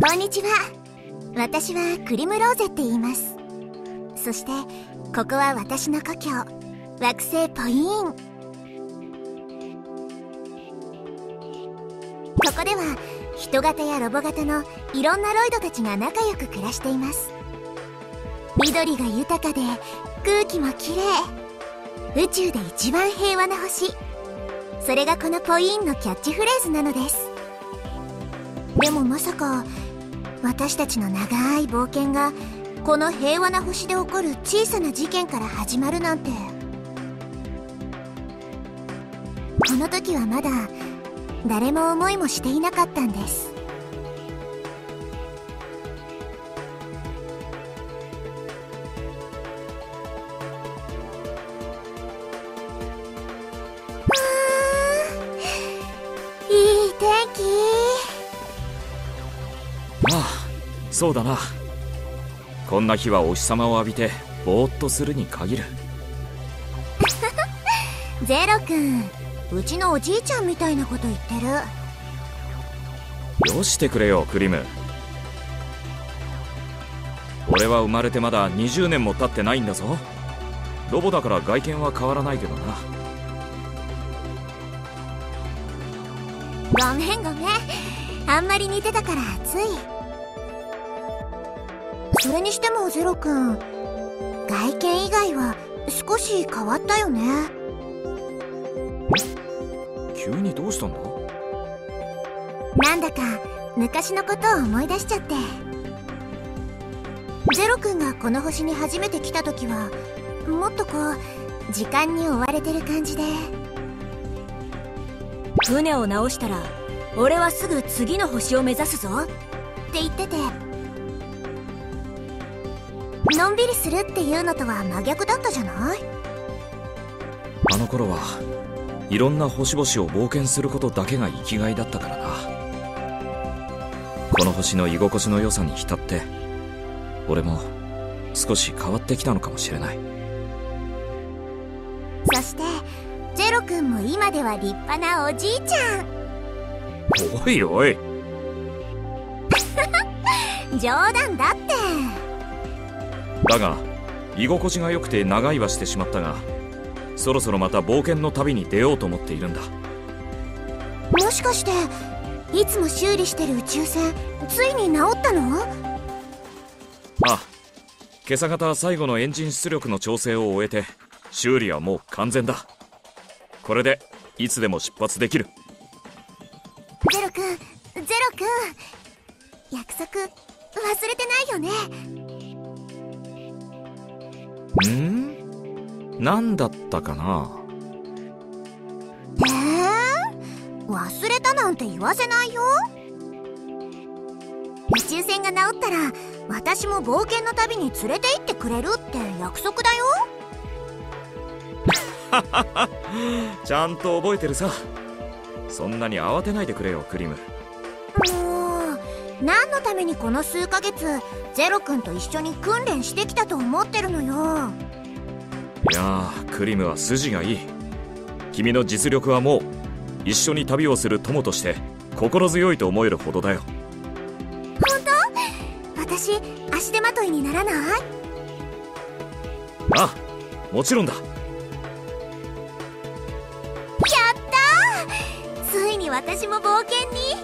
こんにちは。私はクリムローゼって言います。そしてここは私の故郷、惑星ポイーン。ここでは人型やロボ型のいろんなロイドたちが仲良く暮らしています。緑が豊かで空気もきれい、宇宙で一番平和な星、それがこのポイーンのキャッチフレーズなのです。でもまさか私たちの長い冒険がこの平和な星で起こる小さな事件から始まるなんて。この時はまだ誰も思いもしていなかったんです。いい天気。 ああ、そうだな。こんな日はお日様を浴びてぼーっとするに限る。 ゼロ君、うちのおじいちゃんみたいなこと言ってる。 よしてくれよクリム。俺は生まれてまだ20年も経ってないんだぞ。ロボだから外見は変わらないけどな。 ごめんごめん、あんまり似てたからつい。それにしてもゼロ君、外見以外は少し変わったよね。 急にどうしたんだ？ なんだか昔のことを思い出しちゃって。ゼロ君がこの星に初めて来た時はもっとこう時間に追われてる感じで。 船を直したら俺はすぐ次の星を目指すぞって言ってて、のんびりするっていうのとは真逆だったじゃない？ あの頃はいろんな星々を冒険することだけが生きがいだったからな。この星の居心地の良さに浸って俺も少し変わってきたのかもしれない。 そしてゼロ君も今では立派なおじいちゃん。 おいおい冗談だって。 だが居心地が良くて長居はしてしまったが、そろそろまた冒険の旅に出ようと思っているんだ。 もしかしていつも修理してる宇宙船、ついに治ったの？ ああ、今朝方最後のエンジン出力の調整を終えて修理はもう完全だ。これでいつでも出発できる。 ゼロ君、約束忘れてないよね？ 何だったかな。 忘れたなんて言わせないよ。宇宙船が治ったら私も冒険の旅に連れて行ってくれるって約束だよ。 ちゃんと覚えてるさ。そんなに慌てないでくれよクリム。 もう何のためにこの数ヶ月ゼロ君と一緒に訓練してきたと思ってるのよ。 いやー、クリムは筋がいい。君の実力はもう一緒に旅をする友として心強いと思えるほどだよ。 本当？私足手まといにならない？ ああ、もちろんだ。 ついに私も冒険に。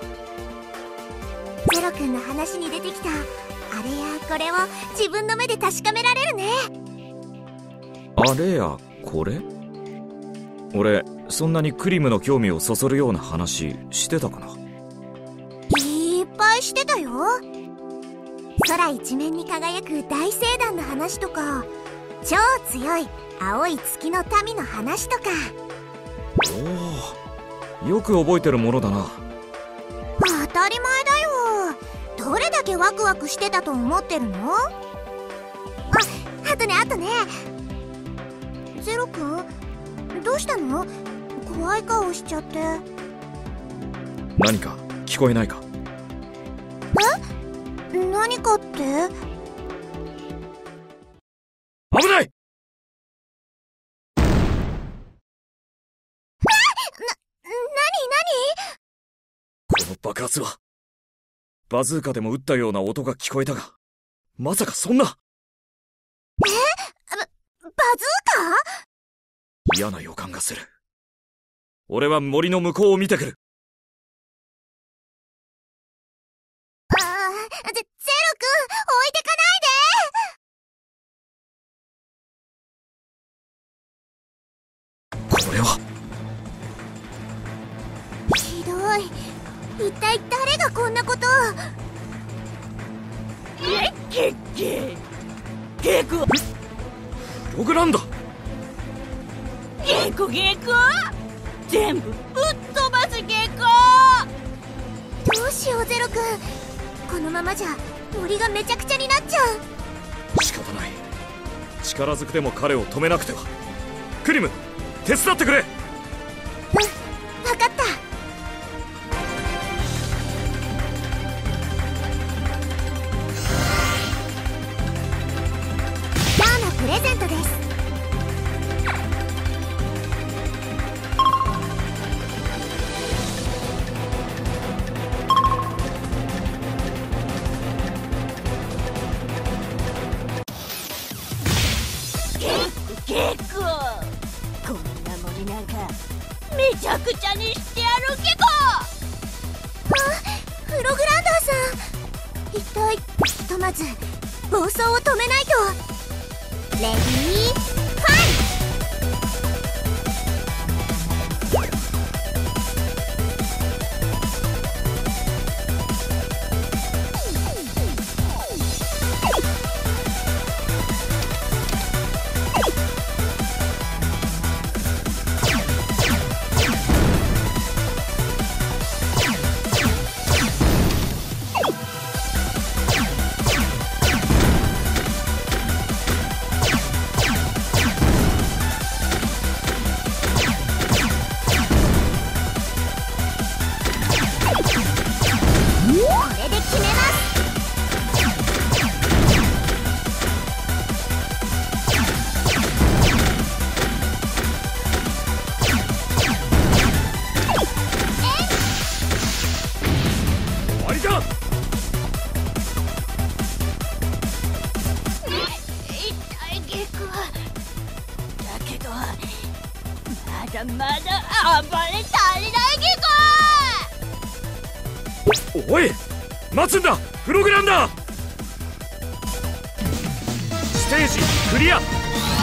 ゼロ君の話に出てきたあれやこれを自分の目で確かめられるね。 あれやこれ？俺そんなにクリムの興味をそそるような話してたかな？ いっぱいしてたよ。空一面に輝く大星団の話とか、超強い青い月の民の話とか。 おお、よく覚えてるものだな。 当たり前だよ。どれだけワクワクしてたと思ってるの？あとね、ゼロ君、どうしたの？怖い顔しちゃって。 何か聞こえないか？ 何かって？ 危ない！ 何？ この爆発はバズーカでも撃ったような音が聞こえたが、まさかそんな。 バズーカ？ 嫌な予感がする。俺は森の向こうを見てくる。 ゼロ君、置いてかないで。 これはひどい。一体誰がこんなことを。 ゲコプログランダ。 ゲコ全部ぶっ飛ばすゲコ。 どうしようゼロ君、このままじゃ森がめちゃくちゃになっちゃう。 仕方ない。力ずくでも彼を止めなくては。クリム、手伝ってくれ。 分かった。今日のプレゼントです。 ゲコ、こんな森なんかめちゃくちゃにしてやるゲコ。 プログランダーさん、一体ひとまず暴走を止めないと。レディーファイト。 まだ暴れ足りないゲコ。 おい、待つんだプログランダー。ステージクリア。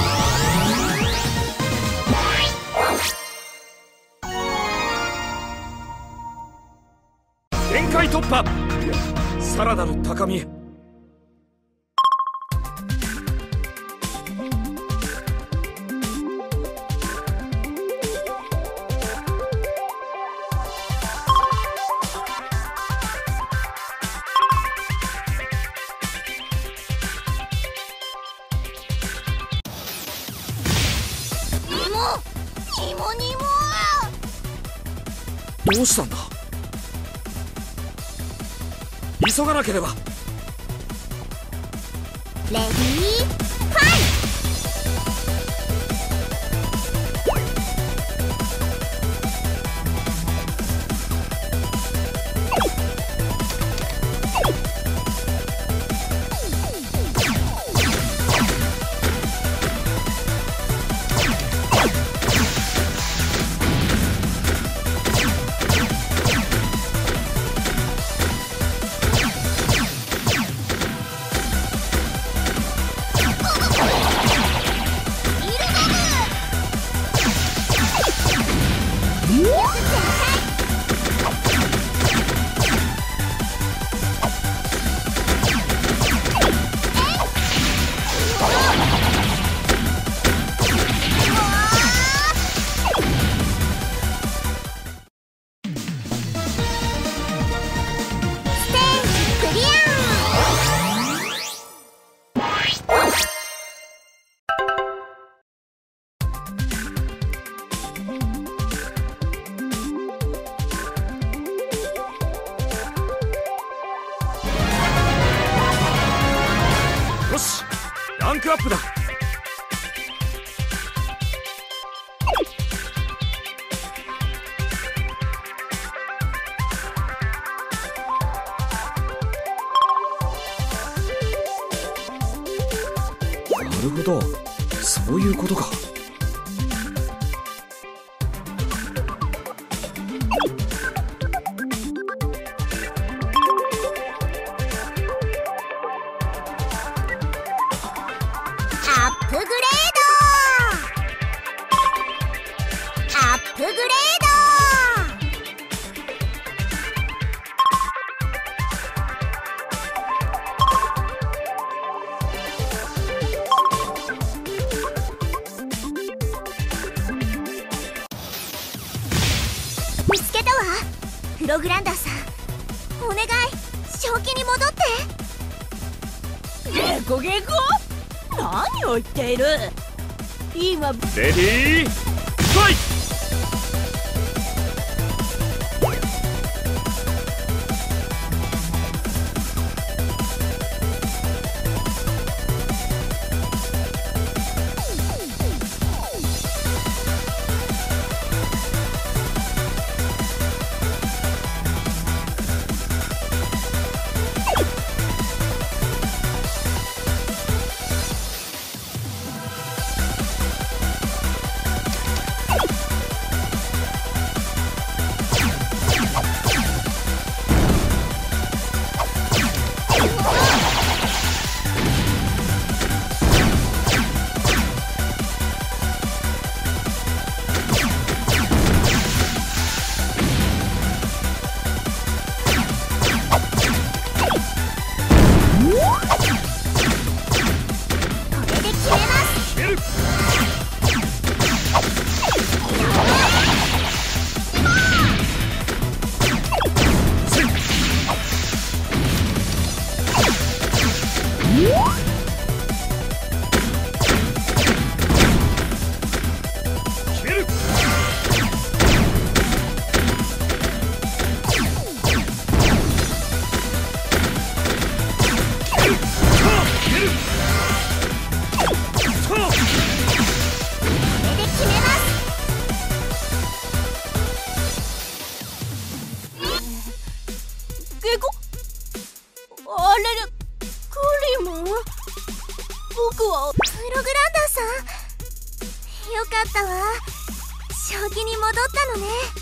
限界突破。さらなる高みへ。どうしたんだ。急がなければ。 レディーファイト。 よし、ランクアップだ。 るほど、そういうことか。 アップグレード、アップグレード。見つけたわ。プログランダーさん、お願い、正気に戻って。 ゲコゲコ、何を言っている。今レディーファイト。 ゲコ、あれれ、クリム、僕はプログランダーさん、よかったわ。正気に戻ったの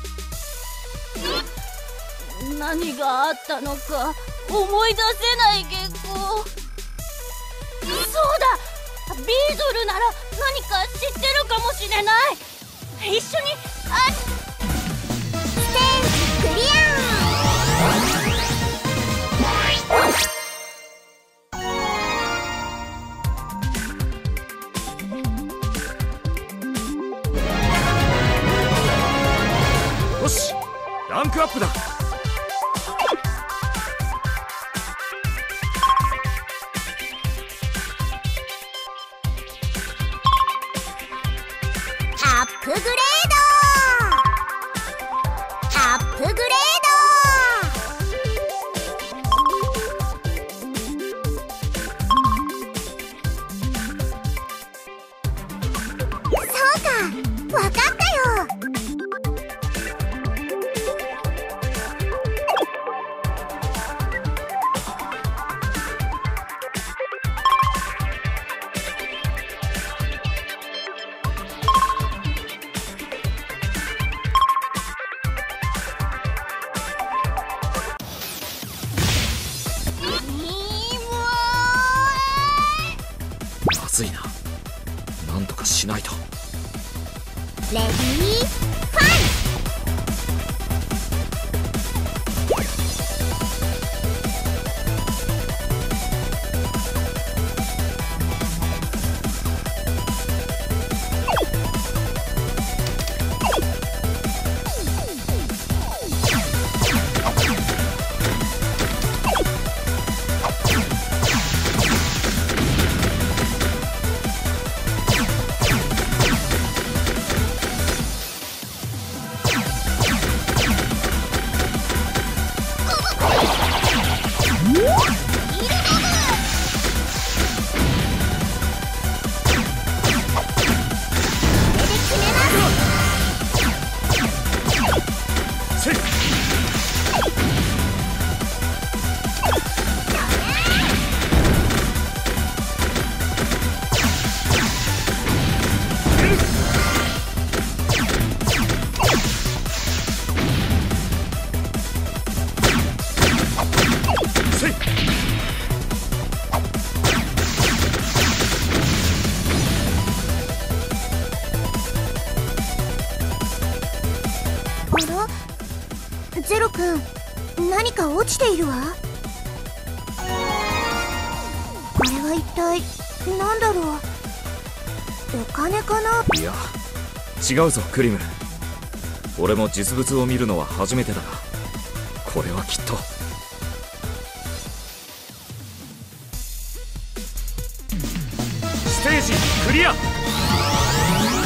ね。 何があったのか思い出せないゲコ。そうだ、ビードルなら何か知ってるかもしれない。一緒にステージクリア。 よし、ランクアップだ。 アップグレード、アップグレード。そうか、わかったよ。 まずいな、なんとかしないと。 レディーファイト。 い。 あら、ゼロ君、何か落ちているわ。これは一体何だろう。お金かな。 いや違うぞクリム。俺も実物を見るのは初めてだが、これはきっと。ステージクリア。